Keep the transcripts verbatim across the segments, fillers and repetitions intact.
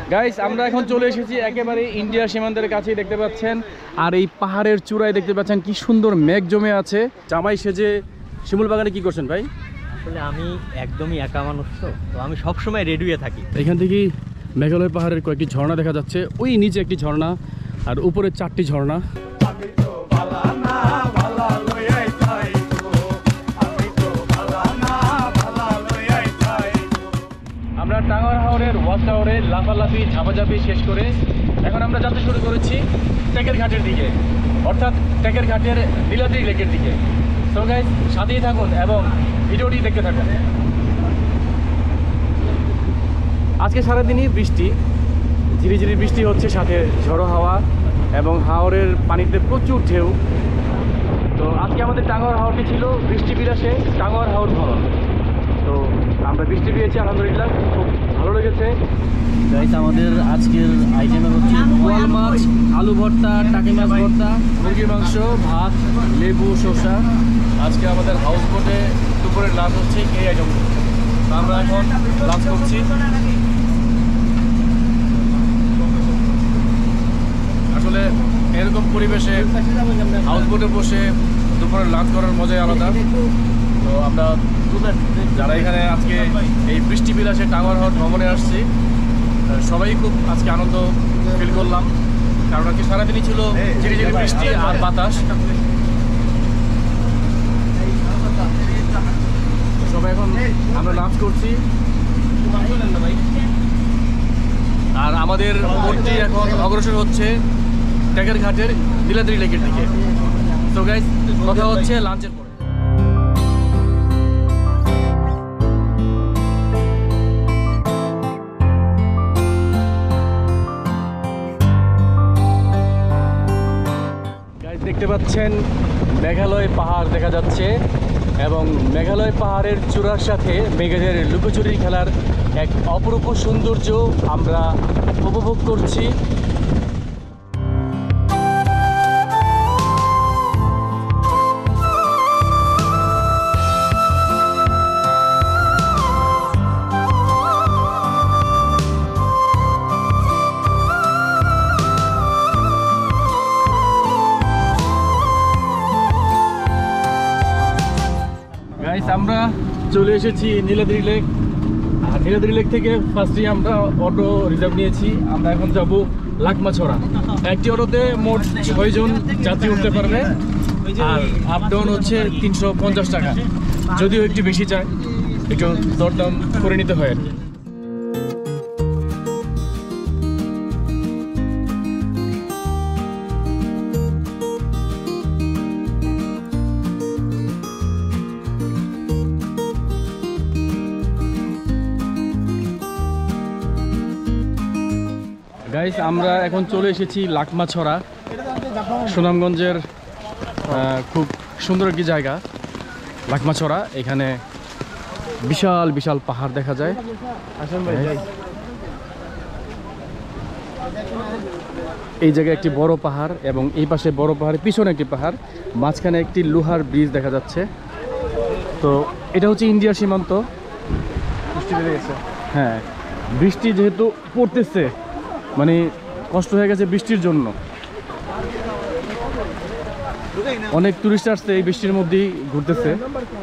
Guys আমরা এখন চলে এসেছি একেবারে ইন্ডিয়া সীমান্তের কাছেই, দেখতে পাচ্ছেন। আর এই পাহাড়ের চূড়ায় দেখতে পাচ্ছেন কি সুন্দর মেঘ জমে আছে। জামাই সেজে শিমুল বাগানে কি করছেন ভাই? আসলে আমি একদমই একা মানুষ, তো তো আমি সবসময় রেডি হয়ে থাকি। এখান থেকে মেঘালয় পাহাড়ের কয়েকটি ঝর্ণা দেখা যাচ্ছে, ওই নিচে একটি ঝর্ণা আর উপরে চারটি ঝর্ণা। আমরা টাঙ্গার হাওরের ওয়াচ টাওয়ারে লাফালাফি ঝাপাঝাপি শেষ করে এখন আমরা যাত্রা শুরু করেছি টেকের ঘাটের দিকে, অর্থাৎ টেকের ঘাটের নীলাদ্রি লেকের দিকে। তো গাইস সাথেই থাকুন এবং ভিডিওটি দেখতে থাকুন। আজকে সারাদিনই বৃষ্টি, ঝিরিঝিরি বৃষ্টি হচ্ছে, সাথে ঝড়ো হাওয়া এবং হাওরের পানিতে প্রচুর ঢেউ। তো আজকে আমাদের টাঙ্গার হাওরটি ছিল বৃষ্টি বিলাসে টাঙ্গার হাওর ভ্রমণ। তো আমরা বৃষ্টি পেয়েছি, আলহামদুলিল্লাহ খুব ভালো লেগেছে। গাইস আমাদের আজকের আইটেমে হচ্ছে বোয়াল মাছ, আলু ভর্তা, টাকি মাছ ভর্তা, মুরগির মাংস, ভাত, লেবু, শসা। আজকে আমাদের হাউস বোটে দুপুরের লাঞ্চ হচ্ছে এই আইটেম। আমরা এখন লাঞ্চ করছি। আসলে এরকম পরিবেশে হাউস বোটে বসে দুপুরের লাঞ্চ করার মজাই আলাদা। তো আমরা যারা এখানে আজকে এই বৃষ্টি বিলাসে টাঙ্গার হাওর ভ্রমণে আসছি, সবাই খুব আজকে আনন্দ ফিল করলাম, কারণ আজকে সারাদিনই ছিল ঝিরিঝিরি বৃষ্টি আর বাতাস। সবাই এখন আমরা লাঞ্চ করছি আর আমাদের বোটটি এখন অগ্রসর হচ্ছে টেকের ঘাটের নীলাদ্রি লেকের দিকে। তো গাইস কথা হচ্ছে লাঞ্চের পরে। দেখতে পাচ্ছেন মেঘালয় পাহাড় দেখা যাচ্ছে এবং মেঘালয় পাহাড়ের চূড়ার সাথে মেঘেদের লুকোচুরি খেলার এক অপরূপ সৌন্দর্য আমরা উপভোগ করছি। আমরা চলে এসেছি নীলাদ্রি লেক। আর নীলাদ্রি লেক থেকে ফার্স্টে আমরা অটো রিজার্ভ নিয়েছি। আমরা এখন যাব লাকমাছড়া। একটি অটোতে মোট ছয় জন যাত্রী উঠতে পারবে আর আপ ডাউন হচ্ছে তিনশো পঞ্চাশ টাকা, যদিও একটু বেশি চায়, একটু দরদাম করে নিতে হয় আর কি। গাইস আমরা এখন চলে এসেছি লাকমাছড়া, সুনামগঞ্জের খুব সুন্দর একটি জায়গা লাকমাছড়া। এখানে বিশাল বিশাল পাহাড় দেখা যায়। এই জায়গায় একটি বড় পাহাড় এবং এই পাশে বড় পাহাড়ের পিছনে একটি পাহাড়, মাঝখানে একটি লোহার ব্রিজ দেখা যাচ্ছে। তো এটা হচ্ছে ইন্ডিয়া সীমান্ত। বৃষ্টি বেড়ে গেছে, হ্যাঁ বৃষ্টি যেহেতু পড়তেছে, মানে কষ্ট হয়ে গেছে বৃষ্টির জন্য। অনেক টুরিস্ট আসছে এই বৃষ্টির মধ্যেই ঘুরতেছে।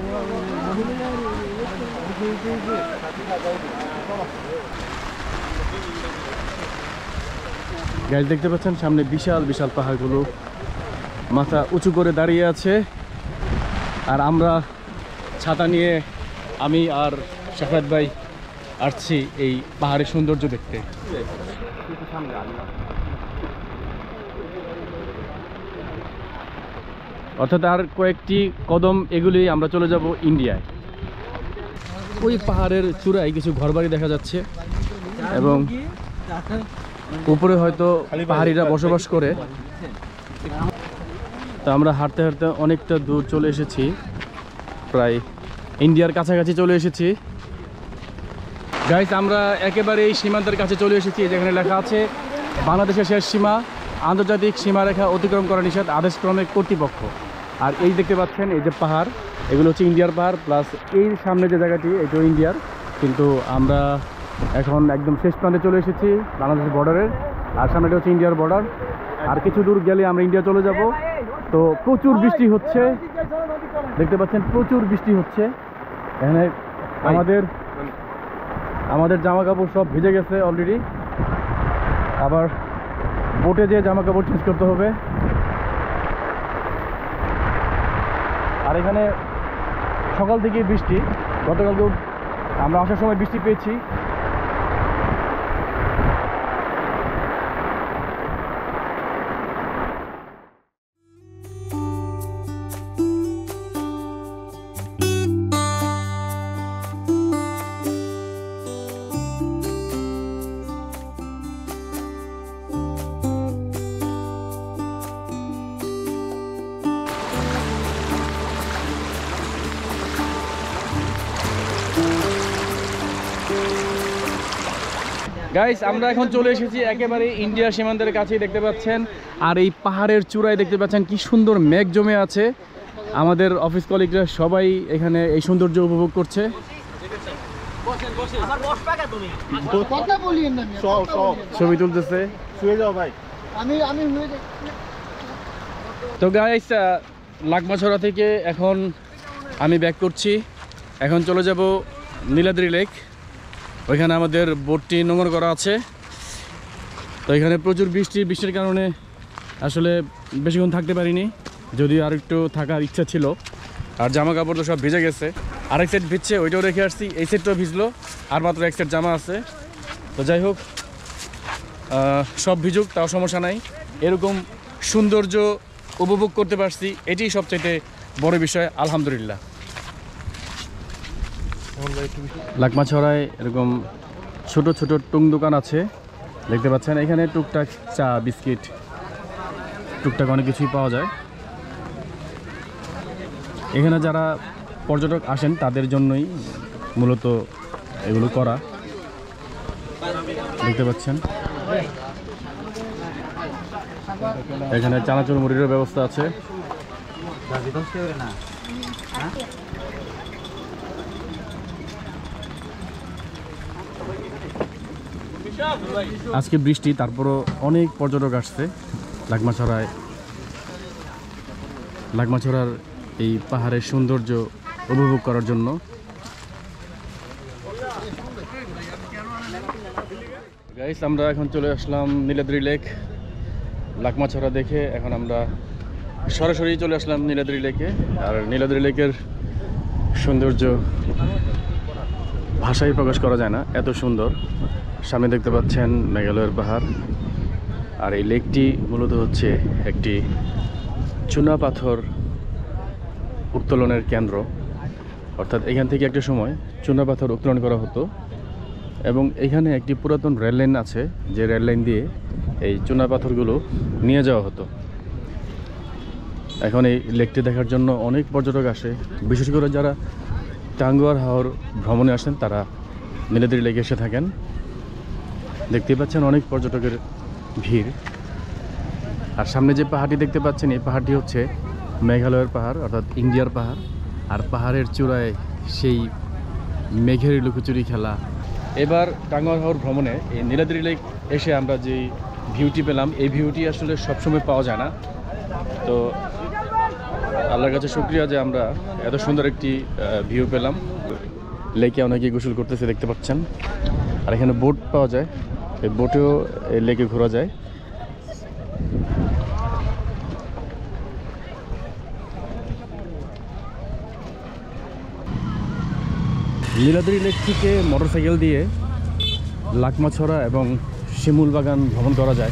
গাইস দেখতে পাচ্ছেন সামনে বিশাল বিশাল পাহাড়গুলো মাথা উঁচু করে দাঁড়িয়ে আছে। আর আমরা ছাতা নিয়ে আমি আর শাফাত ভাই আসছি এই পাহাড়ের সৌন্দর্য দেখতে। অর্থাৎ আর কয়েকটি কদম এগুলি আমরা চলে যাব ইন্ডিয়ায়। ওই পাহাড়ের চূড়ায় কিছু ঘরবাড়ি দেখা যাচ্ছে এবং উপরে হয়তো পাহাড়িরা বসবাস করে। তো আমরা হাঁটতে হাঁটতে অনেকটা দূর চলে এসেছি, প্রায় ইন্ডিয়ার কাছাকাছি চলে এসেছি। গাইস আমরা একেবারে এই সীমান্তের কাছে চলে এসেছি, যেখানে লেখা আছে বাংলাদেশের শেষ সীমা, আন্তর্জাতিক সীমারেখা অতিক্রম করা নিষেধ, আদেশক্রমে কর্তৃপক্ষ। আর এই দেখতে পাচ্ছেন এই যে পাহাড়, এগুলো হচ্ছে ইন্ডিয়ার পাহাড়, প্লাস এই সামনে যে জায়গাটি এটাও ইন্ডিয়ার, কিন্তু আমরা এখন একদম শেষ প্রান্তে চলে এসেছি বাংলাদেশ বর্ডারের, আর সামনেটা হচ্ছে ইন্ডিয়ার বর্ডার। আর কিছু দূর গেলে আমরা ইন্ডিয়া চলে যাব। তো প্রচুর বৃষ্টি হচ্ছে, দেখতে পাচ্ছেন প্রচুর বৃষ্টি হচ্ছে এখানে। আমাদের আমাদের জামা কাপড় সব ভিজে গেছে অলরেডি, আবার বোটে যেয়ে জামা কাপড় চেঞ্জ করতে হবে। আর এখানে সকাল থেকেই বৃষ্টি, গতকালকেও আমরা আসার সময় বৃষ্টি পেয়েছি। গাইস, আমরা এখন চলে এসেছি একেবারে ইন্ডিয়া সীমান্তের কাছেই, দেখতে পাচ্ছেন। আর এই পাহাড়ের চূড়ায় দেখতে পাচ্ছেন কি সুন্দর মেঘ জমে আছে। আমাদের অফিস কলিগরা সবাই এখানে এই সৌন্দর্য উপভোগ করছে। ছবি তুলতেছে। তো গাইস, লাকমাছড়া থেকে এখন আমি ব্যাক করছি। এখন চলে যাব নীলাদ্রি লেক। ওইখানে আমাদের বোটটি নোঙর করা আছে। তো এখানে প্রচুর বৃষ্টি, বৃষ্টির কারণে আসলে বেশিক্ষণ থাকতে পারিনি, যদিও আর একটু থাকার ইচ্ছা ছিল। আর জামা কাপড় তো সব ভিজে গেছে, আরেক সেট ভিজছে, ওইটাও রেখে আসছি। এই সেটটাও ভিজলো, আর মাত্র এক সেট জামা আছে। তো যাই হোক, সব ভিজুক তাও সমস্যা নাই। এরকম সৌন্দর্য উপভোগ করতে পারছি, এটি সবচাইতে বড় বিষয়, আলহামদুলিল্লাহ। লাকমাছড়ায় এরকম ছোট ছোট টুং দোকান আছে, দেখতে পাচ্ছেন। এখানে টুকটাক চা, বিস্কিট, টুকটাক অনেক কিছুই পাওয়া যায়। এখানে যারা পর্যটক আসেন তাদের জন্যই মূলত এগুলো করা, দেখতে পাচ্ছেন। এখানে চানাচুর মুড়িরও ব্যবস্থা আছে। আজকে বৃষ্টি, তারপরও অনেক পর্যটক আসছে লাকমাছড়ায়। লাকমাছড়ার এই পাহাড়ের সৌন্দর্য উপভোগ করার জন্য। গাইস, আমরা এখন চলে আসলাম নীলাদ্রি লেক। লাকমাছড়া দেখে এখন আমরা সরাসরি চলে আসলাম নীলাদ্রি লেকে। আর নীলাদ্রি লেকের সৌন্দর্য ভাষায় প্রকাশ করা যায় না, এত সুন্দর। সামনে দেখতে পাচ্ছেন মেঘালয়ের পাহাড়। আর এই লেকটি মূলত হচ্ছে একটি চুনা পাথর উত্তোলনের কেন্দ্র, অর্থাৎ এখান থেকে একটা সময় চুনা পাথর উত্তোলন করা হতো। এবং এখানে একটি পুরাতন রেল লাইন আছে, যে রেল লাইন দিয়ে এই চুনা পাথরগুলো নিয়ে যাওয়া হতো। এখন এই লেকটি দেখার জন্য অনেক পর্যটক আসে, বিশেষ করে যারা টাঙ্গুয়ার হাওর ভ্রমণে আসেন তারা নীলাদ্রি লেকে এসে থাকেন। দেখতে পাচ্ছেন অনেক পর্যটকের ভিড়। আর সামনে যে পাহাড়টি দেখতে পাচ্ছেন, এই পাহাড়টি হচ্ছে মেঘালয়ের পাহাড়, অর্থাৎ ইন্ডিয়ার পাহাড়। আর পাহাড়ের চূড়ায় সেই মেঘের লুকোচুরি খেলা। এবার টাঙ্গুয়ার হাওর ভ্রমণে এই নীলাদ্রি লেক এসে আমরা যে ভিউটি পেলাম, এই ভিউটি আসলে সবসময় পাওয়া যায় না। তো আল্লাহর কাছে শুকরিয়া যে আমরা এত সুন্দর একটি ভিউ পেলাম। লেকে অনেকেই গোসল করতেছে, দেখতে পাচ্ছেন। আর এখানে বোট পাওয়া যায়, এই বোটেও এই লেকে ঘোরা যায়। নীলাদ্রি লেক থেকে মোটরসাইকেল দিয়ে লাকমাছড়া এবং শিমুল বাগান ভ্রমণ করা যায়।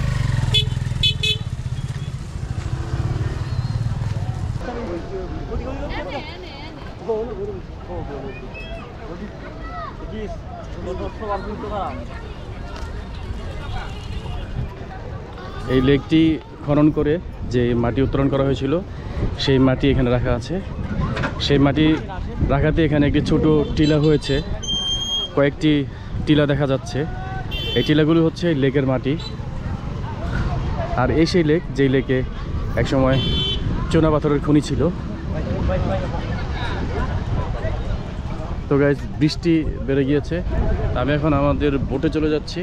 এই লেকটি খনন করে যে মাটি উত্তোলন করা হয়েছিল, সেই মাটি এখানে রাখা আছে। সেই মাটি রাখাতে এখানে একটি ছোট টিলা হয়েছে, কয়েকটি টিলা দেখা যাচ্ছে। এই টিলাগুলো হচ্ছে লেকের মাটি। আর এই সেই লেক, যেই লেকে একসময় চুনা পাথরের খনি ছিল। তো গাইস বৃষ্টি বেড়ে গিয়েছে, আমি এখন আমাদের বোটে চলে যাচ্ছি।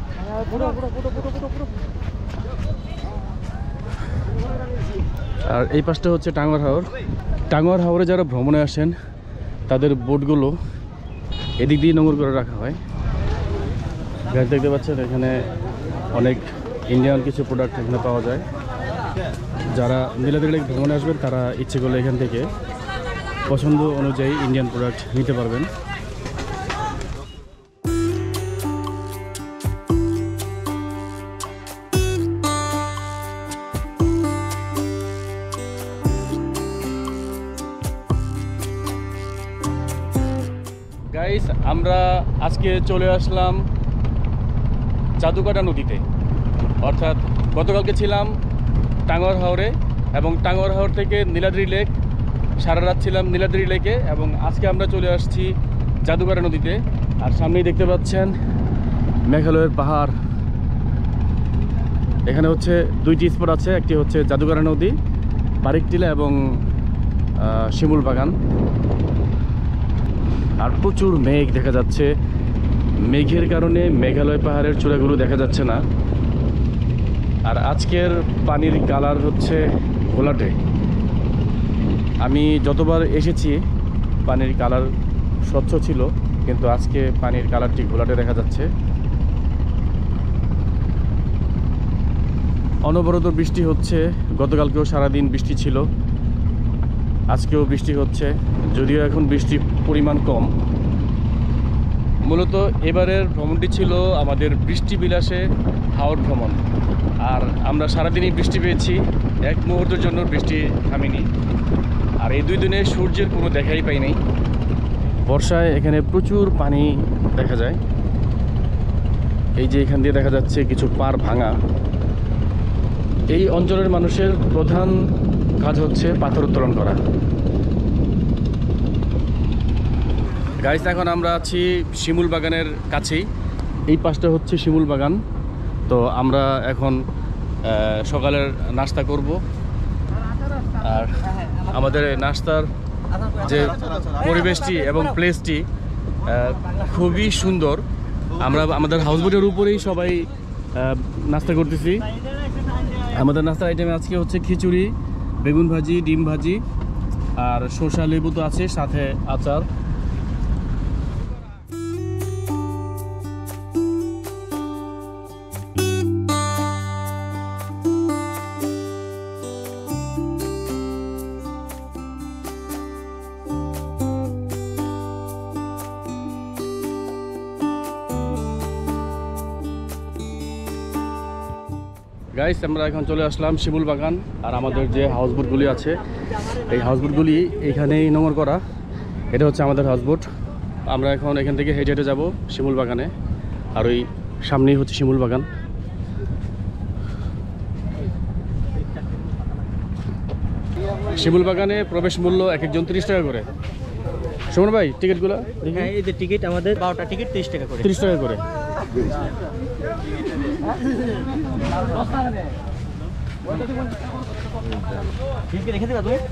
আর এই পাশটা হচ্ছে টাঙ্গুয়ার হাওর। টাঙ্গুয়ার হাওরে যারা ভ্রমণে আসেন তাদের বোটগুলো এদিক দিয়ে নোংর করে রাখা হয়। গাছ দেখতে পাচ্ছেন এখানে অনেক ইন্ডিয়ান কিছু প্রোডাক্ট এখানে পাওয়া যায়। যারা নীলাদ্রি লেক ভ্রমণে আসবেন তারা ইচ্ছে করলে এখান থেকে পছন্দ অনুযায়ী ইন্ডিয়ান প্রোডাক্ট নিতে পারবেন। গাইস আমরা আজকে চলে আসলাম জাদুকাটা নদীতে, অর্থাৎ গতকালকে ছিলাম টাঙ্গুয়ার হাওরে এবং টাঙ্গুয়ার হাওর থেকে নীলাদ্রি লেক, সারা রাত ছিলাম নীলাদ্রি লেকে এবং আজকে আমরা চলে আসছি জাদুকাটা নদীতে। আর সামনেই দেখতে পাচ্ছেন মেঘালয়ের পাহাড়। এখানে হচ্ছে দুইটি স্পট আছে, একটি হচ্ছে জাদুকাটা নদী, বারিকটিলা এবং শিমুল বাগান। আর প্রচুর মেঘ দেখা যাচ্ছে, মেঘের কারণে মেঘালয় পাহাড়ের চূড়াগুলো দেখা যাচ্ছে না। আর আজকের পানির কালার হচ্ছে ঘোলাটে। আমি যতবার এসেছি পানির কালার স্বচ্ছ ছিল, কিন্তু আজকে পানির কালারটি ঘোলাটে দেখা যাচ্ছে। অনবরত বৃষ্টি হচ্ছে, গতকালকেও সারাদিন বৃষ্টি ছিল, আজকেও বৃষ্টি হচ্ছে, যদিও এখন বৃষ্টির পরিমাণ কম। মূলত এবারের ভ্রমণটি ছিল আমাদের বৃষ্টি বিলাসে হাওর ভ্রমণ। আর আমরা সারাদিনই বৃষ্টি পেয়েছি, এক মুহূর্তের জন্য বৃষ্টি থামেনি। আর এই দুই দিনে সূর্যের কোনো দেখাই পাই নাই। বর্ষায় এখানে প্রচুর পানি দেখা যায়। এই যে এখান দিয়ে দেখা যাচ্ছে কিছু পাড় ভাঙা। এই অঞ্চলের মানুষের প্রধান কাজ হচ্ছে পাথর উত্তোলন করা। গাইস এখন আমরা আছি শিমুল বাগানের কাছেই, এই পাশটা হচ্ছে শিমুল বাগান। তো আমরা এখন সকালের নাস্তা করব। আর আমাদের নাস্তার যে পরিবেশটি এবং প্লেসটি খুবই সুন্দর। আমরা আমাদের হাউসবোটের উপরেই সবাই নাস্তা করতেছি। আমাদের নাস্তার আইটেমে আজকে হচ্ছে খিচুড়ি, বেগুন ভাজি, ডিম ভাজি আর শসা লেবু তো আছে, সাথে আচার। গাইস আমরা এখন চলে আসলাম শিমুল বাগান। আর আমাদের যে হাউসবোটগুলি আছে এই হাউসবোটগুলি এখানেই নোংর করা। এটা হচ্ছে আমাদের হাউসবোট। আমরা এখন এখান থেকে হেঁটে হেঁটে যাবো শিমুল বাগানে। আর ওই সামনেই হচ্ছে শিমুল বাগান। শিমুল বাগানে প্রবেশ মূল্য এক একজন তিরিশ টাকা করে। সুমন ভাই টিকিটগুলো হ্যাঁ, এই যে টিকিট আমাদের বারোটা টিকিট তিরিশ টাকা করে। তিরিশ টাকা করে। রেখে দেবা তুমি?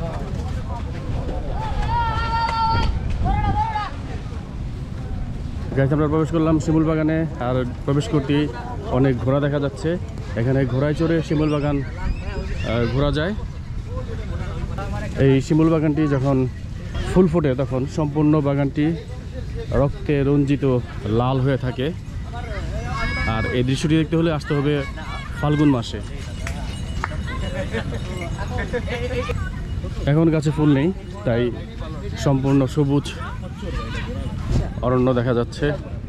গাইস আমরা প্রবেশ করলাম শিমুল বাগানে। আর প্রবেশ করতে অনেক ঘোড়া দেখা যাচ্ছে। এখানে ঘোড়ায় চড়ে শিমুল বাগান ঘোরা যায়। এই শিমুল বাগানটি যখন ফুল ফোটে তখন সম্পূর্ণ বাগানটি রক্তে রঞ্জিত লাল হয়ে থাকে। আর এই দৃশ্যটি দেখতে হলে আসতে হবে ফাল্গুন মাসে। এখন গাছে ফুল নেই, তাই সম্পূর্ণ সবুজ অরণ্য দেখা যাচ্ছে।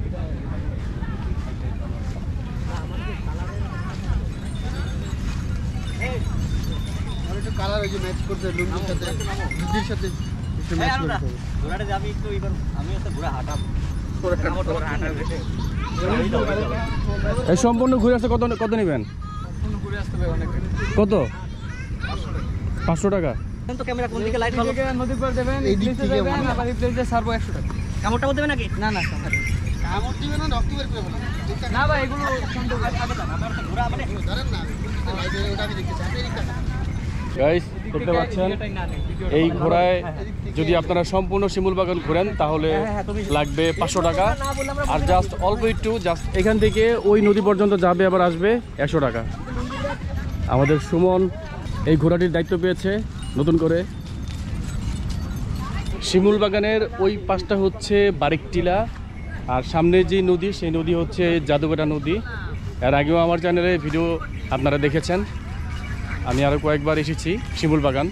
এই সম্পূর্ণ ঘুরে আসতে কত কত নেবেন? কত? পাঁচশো টাকা। ক্যামেরা কোন দিকে লাইট ভালো? নদী পার দেবেন, এই দিক থেকে যাবেন, আবার এই প্লেসে ছাড়বো একশো টাকা। কামড় টামড় দেবে নাকি? না না কামড় দিবে না, রক্ত বের করে ফেলবে। না ভাই, এগুলো ঘোরা মানে ধরেন না, ওটা আমি দেখতে চাই। গাইস দেখতে পাচ্ছেন এই ঘোড়ায় যদি আপনারা সম্পূর্ণ শিমুল বাগান ঘোরেন তাহলে লাগবে পাঁচশো টাকা, আর জাস্ট অল্প একটু জাস্ট এখান থেকে ওই নদী পর্যন্ত যাবে আবার আসবে একশো টাকা। আমাদের সুমন এই ঘোড়াটির দায়িত্ব পেয়েছে নতুন করে। শিমুল বাগানের ওই পাশটা হচ্ছে বারিকটিলা, আর সামনে যে নদী সেই নদী হচ্ছে জাদুকাটা নদী। এর আগেও আমার চ্যানেলে ভিডিও আপনারা দেখেছেন, আমি আরও কয়েকবার এসেছি শিমুল বাগান।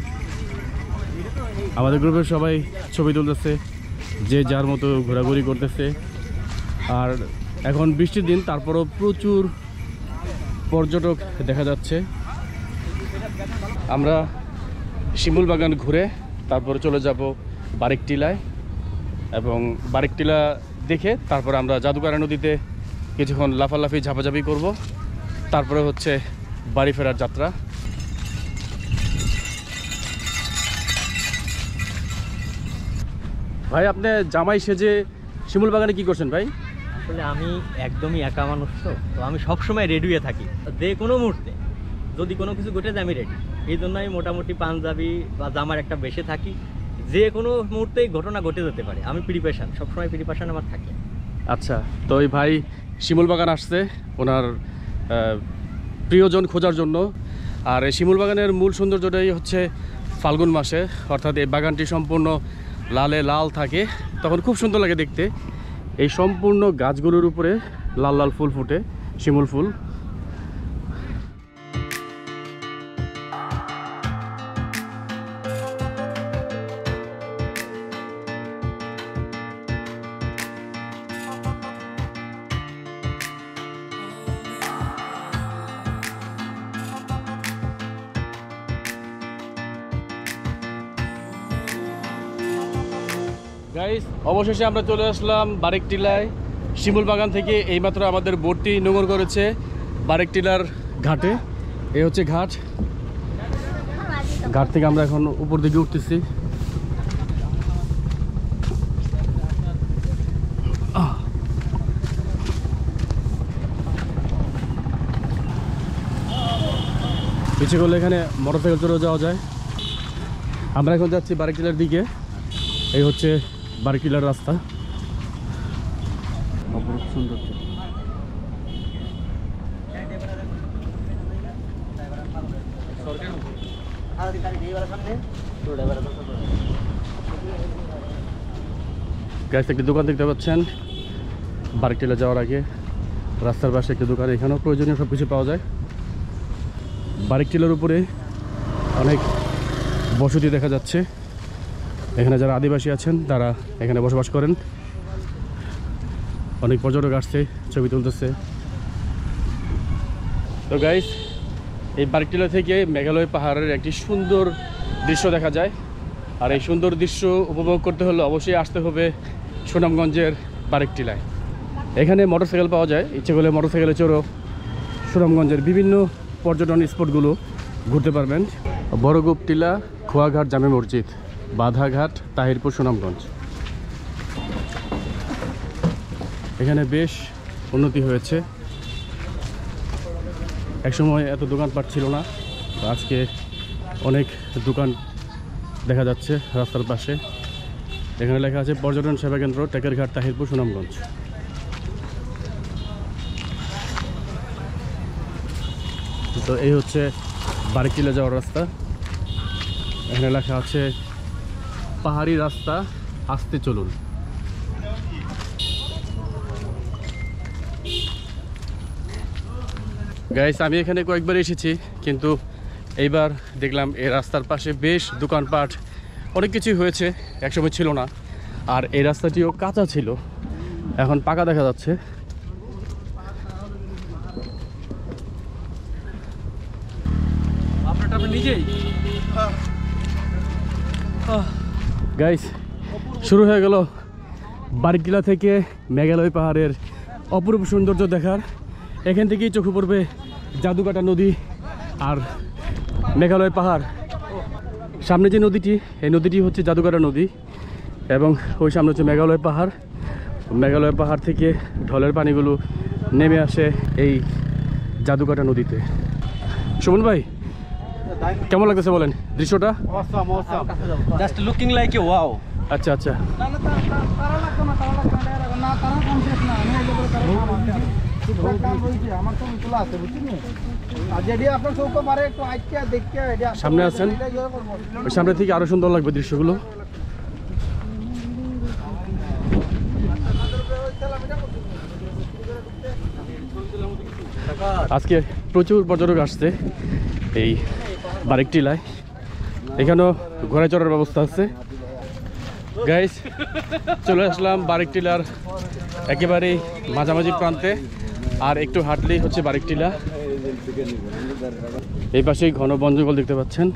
আমাদের গ্রুপের সবাই ছবি তুলতেছে, যে যার মতো ঘোরাঘুরি করতেছে। আর এখন বৃষ্টির দিন, তারপরও প্রচুর পর্যটক দেখা যাচ্ছে। আমরা শিমুল বাগান ঘুরে তারপরে চলে যাব বারিকটিলায়, এবং বারিকটিলা দেখে তারপর আমরা জাদুকারা নদীতে কিছুক্ষণ লাফালাফি ঝাপাঝাপি করব, তারপরে হচ্ছে বাড়ি ফেরার যাত্রা। ভাই আপনি জামাই সেজে শিমুল বাগানে কি করছেন ভাই? আসলে আমি একদমই একা মানুষ, তো তো আমি সবসময় রেডি হয়ে থাকি যে কোনো মুহূর্তে যদি কোনো কিছু ঘটে যায় আমি রেডি। এই জন্য আমি মোটামুটি পাঞ্জাবি বা জামার একটা বেশে থাকি, যে কোনো মুহূর্তেই ঘটনা ঘটে যেতে পারে। আমি প্রিপারেশন, সবসময় প্রিপারেশন আমার থাকে। আচ্ছা, তো এই ভাই শিমুল বাগান আসছে ওনার প্রিয়জন খোঁজার জন্য। আর এই শিমুল বাগানের মূল সৌন্দর্যটাই হচ্ছে ফাল্গুন মাসে, অর্থাৎ এই বাগানটি সম্পূর্ণ লালে লাল থাকে, তখন খুব সুন্দর লাগে দেখতে। এই সম্পূর্ণ গাছগুলোর উপরে লাল লাল ফুল ফুটে, শিমুল ফুল। গাইস, অবশেষে আমরা চলে আসলাম বারিকটিলায়। শিমুল বাগান থেকে এইমাত্র আমাদের বোটটি নোঙর করেছে বারিকটিলার ঘাটে। এই হচ্ছে ঘাট। ঘাট থেকে আমরা এখন উপর দিকে উঠতেছি। পিছিয়ে করলে এখানে মোটরসাইকেল চড়ে যাওয়া যায়। আমরা এখন যাচ্ছি বারিকটিলার দিকে। এই হচ্ছে বারিকটিলার রাস্তা। অপরূপ সৌন্দর্য। গাইস, একটি দোকান দেখতে পাচ্ছেন বারিকটিলা যাওয়ার আগে। রাস্তার পাশে একটি দোকান, এখানেও প্রয়োজনীয় সব কিছু পাওয়া যায়। বারিকটিলার উপরে অনেক বসতি দেখা যাচ্ছে। এখানে যারা আদিবাসী আছেন তারা এখানে বসবাস করেন। অনেক পর্যটক আসছে, ছবি তুলতেছে। তো গাইস, এই বারিকটিলা থেকে মেঘালয় পাহাড়ের একটি সুন্দর দৃশ্য দেখা যায়। আর এই সুন্দর দৃশ্য উপভোগ করতে হলে অবশ্যই আসতে হবে সুনামগঞ্জের বারিকটিলায়। এখানে মোটরসাইকেল পাওয়া যায়, ইচ্ছে করলে মোটরসাইকেলে চড়ো সুনামগঞ্জের বিভিন্ন পর্যটন স্পটগুলো ঘুরতে পারবেন। বড়গুপ টিলা, খোয়াঘাট জামে মসজিদ, বাধাঘাট, তাহিরপুর, সুনামগঞ্জ। এখানে বেশ উন্নতি হয়েছে। একসময় এত দোকানপাট ছিল না, আজকে অনেক দোকান দেখা যাচ্ছে রাস্তার পাশে। এখানে লেখা আছে পর্যটন সেবা কেন্দ্র টেকেরঘাট, তাহিরপুর, সুনামগঞ্জ। তো এই হচ্ছে বারিকটিলা যাওয়ার রাস্তা। এখানে লেখা আছে পাহাড়ি রাস্তা, আসতে চলুন। গাইস, আমি এখানে কয়েকবার এসেছি, কিন্তু এইবার দেখলাম এই রাস্তার পাশে বেশ দোকানপাট অনেক কিছুই হয়েছে, একসময় ছিল না। আর এই রাস্তাটিও কাঁচা ছিল, এখন পাকা দেখা যাচ্ছে। নিজেই গাইস, শুরু হয়ে গেল বারিকটিলা থেকে মেঘালয় পাহাড়ের অপরূপ সৌন্দর্য দেখার। এখান থেকেই চোখে পড়বে জাদুকাটা নদী আর মেঘালয় পাহাড়। সামনে যে নদীটি, এই নদীটি হচ্ছে জাদুকাটা নদী, এবং ওই সামনে হচ্ছে মেঘালয় পাহাড়। মেঘালয় পাহাড় থেকে ঢলের পানিগুলো নেমে আসে এই জাদুকাটা নদীতে। সুমন ভাই, কেমন লাগতেছে বলেন দৃশ্যটা? Just looking like a wow. আচ্ছা আচ্ছা, সামনে আছেন, ওই সামনে থেকে আরো সুন্দর লাগবে দৃশ্যগুলো। আজকে প্রচুর পর্যটক আসছে এই বারেক টিলায়। এখানেও ঘোড়া চড়ার ব্যবস্থা আছে। গাইস, চলে আসলাম বারেক টিলার একেবারে মাঝামাঝি প্রান্তে, আর একটু হাঁটলেই হচ্ছে বারেক টিলা। এই পাশেই ঘন বন জঙ্গল দেখতে পাচ্ছেন।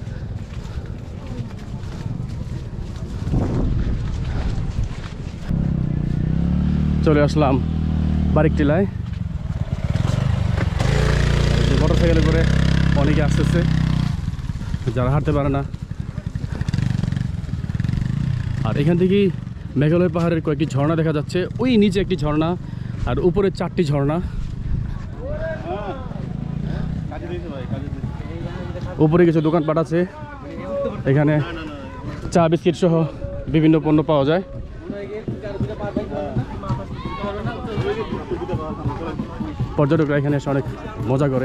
চলে আসলাম বারেক টিলায়। মোটর সাইকেলে করে অনেকে আসতেছে, যারা হাঁটতে পারে না। আর এখান থেকেই মেঘালয় পাহাড়ের কয়েকটি ঝর্ণা দেখা যাচ্ছে। ওই নিচে একটি ঝর্ণা, আর উপরে চারটি ঝর্ণা। উপরে কিছু দোকানপাট আছে, এখানে চা বিস্কিট সহ বিভিন্ন পণ্য পাওয়া যায়। পর্যটকরা এখানে এসে অনেক মজা করে।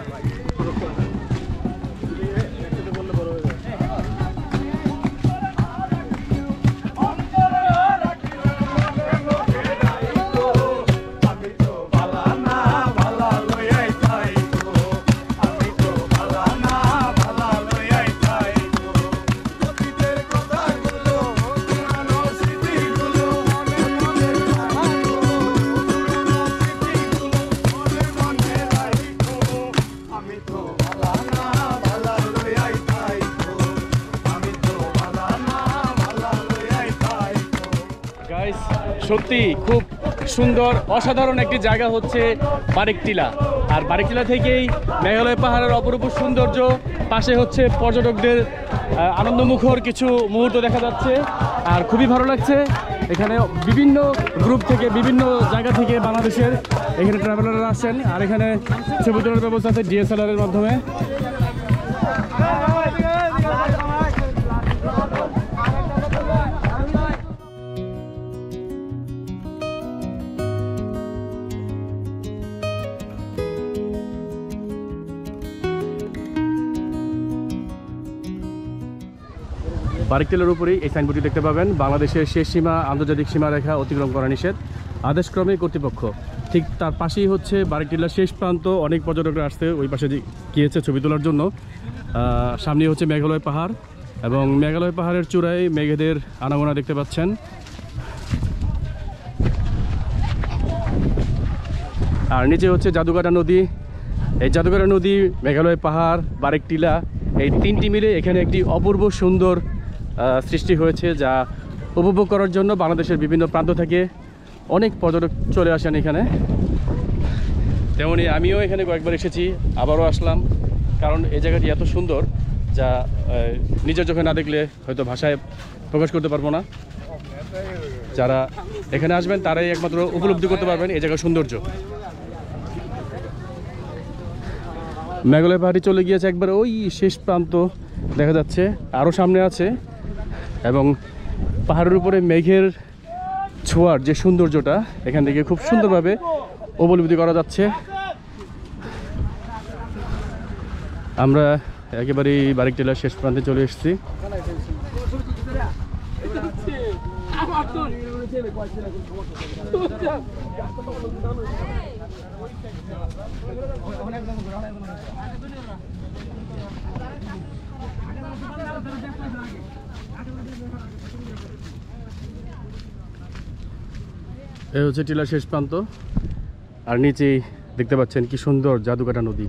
সত্যি খুব সুন্দর অসাধারণ একটি জায়গা হচ্ছে বারেক টিলা। আর বারেক টিলা থেকেই মেঘালয় পাহাড়ের অপরূপ সৌন্দর্য, পাশে হচ্ছে পর্যটকদের আনন্দমুখর কিছু মুহূর্ত দেখা যাচ্ছে। আর খুবই ভালো লাগছে। এখানে বিভিন্ন গ্রুপ থেকে, বিভিন্ন জায়গা থেকে বাংলাদেশের এখানে ট্রাভেলাররা আসেন। আর এখানে ছবি তোলার ব্যবস্থা আছে ডিএসএলআর এর মাধ্যমে। বারেক টিলার উপরেই এই সাইনবোর্ডটি দেখতে পাবেন, বাংলাদেশের শেষ সীমা আন্তর্জাতিক সীমারেখা অতিক্রম করা নিষেধ, আদেশক্রমে কর্তৃপক্ষ। ঠিক তার পাশেই হচ্ছে বারেক টিলার শেষ প্রান্ত। অনেক পর্যটকরা আসতে ওই পাশে গিয়েছে ছবি তোলার জন্য। সামনে হচ্ছে মেঘালয় পাহাড়, এবং মেঘালয় পাহাড়ের চূড়ায় মেঘেদের আনাগোনা দেখতে পাচ্ছেন। আর নিচে হচ্ছে জাদুকাটা নদী। এই জাদুকাটা নদী, মেঘালয় পাহাড়, বারেক টিলা, এই তিনটি মিলে এখানে একটি অপূর্ব সুন্দর সৃষ্টি হয়েছে, যা উপভোগ করার জন্য বাংলাদেশের বিভিন্ন প্রান্ত থেকে অনেক পর্যটক চলে আসেন এখানে। তেমনি আমিও এখানে কয়েকবার এসেছি, আবারও আসলাম, কারণ এই জায়গাটি এত সুন্দর যা নিজের চোখে না দেখলে হয়তো ভাষায় প্রকাশ করতে পারবো না। যারা এখানে আসবেন তারাই একমাত্র উপলব্ধি করতে পারবেন এই জায়গার সৌন্দর্য। মেঘালয় পাহাড়ি চলে গিয়েছে একবার ওই শেষ প্রান্ত দেখা যাচ্ছে, আরও সামনে আছে। এবং পাহাড়ের উপরে মেঘের ছোঁয়ার যে সৌন্দর্যটা এখান থেকে খুব সুন্দরভাবে উপলব্ধি করা যাচ্ছে। আমরা একেবারেই বারেক টিলার শেষ প্রান্তে চলে এসেছি। এই হচ্ছে টিলার শেষ প্রান্ত, আর নিচেই দেখতে পাচ্ছেন কি সুন্দর জাদুকাটা নদী।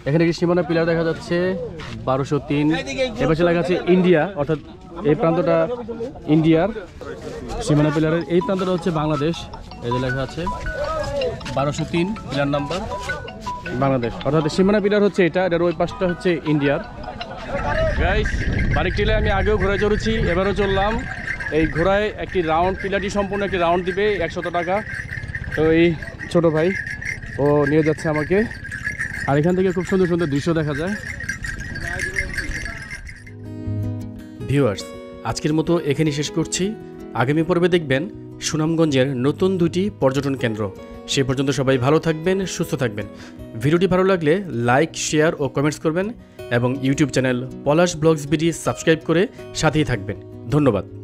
এখানে একটি সীমানা পিলার দেখা যাচ্ছে বারোশো তিন, এপাশে লেখা আছে ইন্ডিয়া, অর্থাৎ এই প্রান্তটা ইন্ডিয়ার সীমানা পিলারের, এই প্রান্তটা হচ্ছে বাংলাদেশ। এই যে লেখা আছে বারোশো তিন পিলার নাম্বার বাংলাদেশ, অর্থাৎ সীমানা পিলার হচ্ছে এটা, এটার ওই পাশটা হচ্ছে ইন্ডিয়ার। গাইস, বারিক টিলায় আমি আগেও ঘোড়ায় চড়েছি, এবারও চললাম। এই ঘোড়ায় একটি রাউন্ড, পিলারটি সম্পূর্ণ একটি রাউন্ড দিবে একশত টাকা। তো এই ছোট ভাই ও নিয়ে যাচ্ছে আমাকে, আর এখান থেকে খুব সুন্দর সুন্দর দৃশ্য দেখা যায়। ভিউয়ার্স, আজকের মতো এখানেই শেষ করছি। আগামী পর্বে দেখবেন সুনামগঞ্জের নতুন দুটি পর্যটন কেন্দ্র। সে পর্যন্ত সবাই ভালো থাকবেন, সুস্থ থাকবেন। ভিডিওটি ভালো লাগলে লাইক, শেয়ার ও কমেন্টস করবেন এবং YouTube channel Palash vlogs BD subscribe করে সাথেই থাকবেন। ধন্যবাদ।